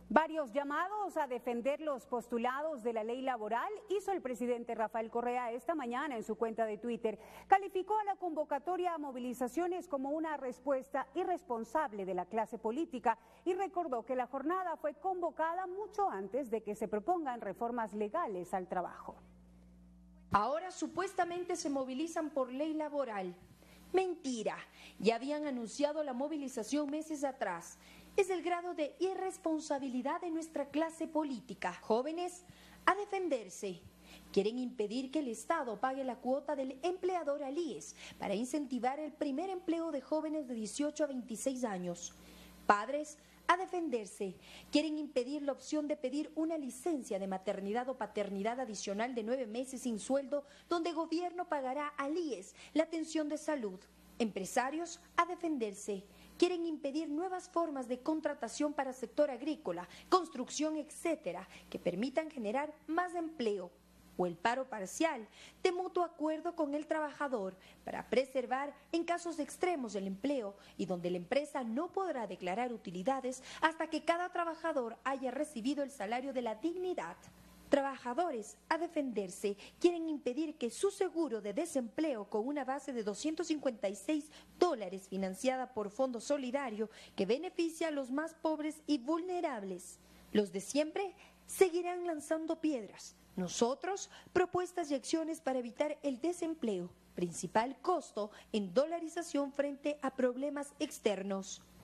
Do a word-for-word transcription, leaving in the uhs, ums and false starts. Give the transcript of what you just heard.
Varios llamados a defender los postulados de la ley laboral hizo el presidente Rafael Correa esta mañana en su cuenta de Twitter. Calificó a la convocatoria a movilizaciones como una respuesta irresponsable de la clase política y recordó que la jornada fue convocada mucho antes de que se propongan reformas legales al trabajo. Ahora supuestamente se movilizan por ley laboral. Mentira, ya habían anunciado la movilización meses atrás. Es el grado de irresponsabilidad de nuestra clase política. Jóvenes, a defenderse. Quieren impedir que el Estado pague la cuota del empleador al I E S para incentivar el primer empleo de jóvenes de dieciocho a veintiséis años. Padres, a defenderse. Quieren impedir la opción de pedir una licencia de maternidad o paternidad adicional de nueve meses sin sueldo, donde el gobierno pagará al I E S la atención de salud. Empresarios, a defenderse. Quieren impedir nuevas formas de contratación para sector agrícola, construcción, etcétera, que permitan generar más empleo, o el paro parcial, de mutuo acuerdo con el trabajador, para preservar en casos extremos el empleo y donde la empresa no podrá declarar utilidades hasta que cada trabajador haya recibido el salario de la dignidad. Trabajadores, a defenderse, quieren impedir que su seguro de desempleo con una base de doscientos cincuenta y seis dólares financiada por Fondo Solidario que beneficia a los más pobres y vulnerables. Los de siempre seguirán lanzando piedras. Nosotros, propuestas y acciones para evitar el desempleo, principal costo en dolarización frente a problemas externos.